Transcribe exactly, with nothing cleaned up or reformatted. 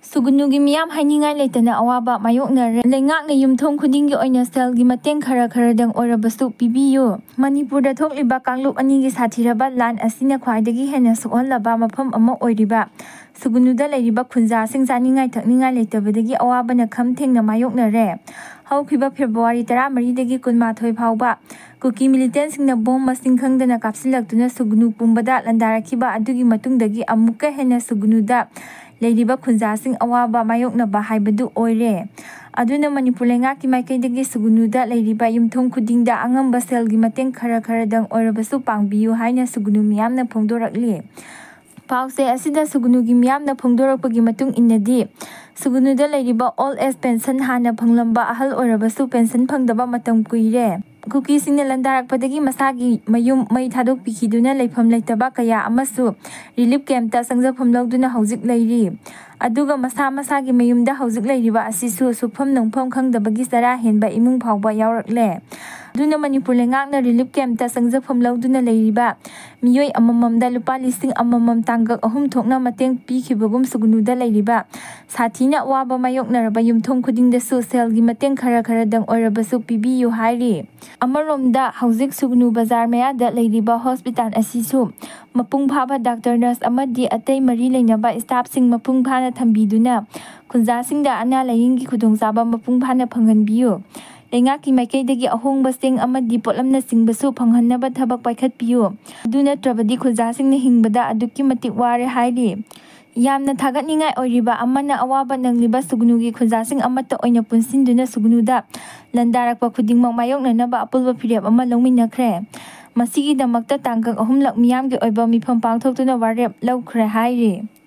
Sugnugi meeyam hainingai leitana awaba maiyoknare leingakna yumthong khudingi oina selgi mateng khara kharadang oirabasu pibiyu. Manipurda thokliba kanglup anigi sathiraba lan asina khwaidagi hena sukolaba mafam ama oiriba Sugnuda leiriba khunjasing chaningai thakningai leitabadagi awabana khamthengna maiyoknare. Haukiba February taramari dagi kunmathoi phauba kuki militansingna bomb masing khangdana kapsilaktuna Sugnu pumbada landarakiba adugi matungdagi amukka hena Sugnuda leiriba khunjasing awaba maiyoknaba haibadu oire. Aduna Manipur leingakki maikaidagi Sugnuda leiriba yumthong khudingda angamba selgi mateng khara kharadang oirabasu pangbiyu haina Sugnu miyamna phongdorakli. Pause asida Sugnugi miyamna phongdorakpagi matung innadi Sugnuda leiriba old age pension hana phanglamba ahal oirabasu pension phangdaba matam kuire. Kuki singna landarakpadagi masagi mayum mai thadokpikhiduna leifam leitaba kaya amasu relief campta sangjafam lawduna hauzik leiri. Aduga masa masagi mayumda hauzik leiriba asisu sufam nongpham khangdabagi sara henba imung phauba yaurakle. Aduna Manipur leingakna relief campta sangjafam lawduna leiriba miyoi amamamda lupa lising amamam tanggak ahum thokna mateng pikhibagum Sugnuda leiriba sathina awaba maiyoknaraba yumthong khudingdasu selgi mateng khara kharadang oirabasu pibiyu hairi. Amaromda hauzik Sugnu bazar mayada leiriba hospital asisu mapung phaba doctor nurse amadi atay mari leinaba staff sing mapung phana thambiduna khunjasingda ana layingi khudongchaba mapung phana phanghanbiyu. Leingakki maikaidagi ahongba sing amadi potlamna singbasu phanghanaba thabak paikhatpiyu. Adu natrabadi khunjasingna hingbada adukki matik ware hairi. Yamna thagatningai oiriba amana awaba nangliba Sugnugi khunjasing amata oina punsinduna Sugnuda landarakpa khudingmak mayoknanaba apulba phirep ama longminakhre. Masigi damakta tangkak ahumlak miyamgi oiba mifam pangthoktuna warep lawkhre hairi.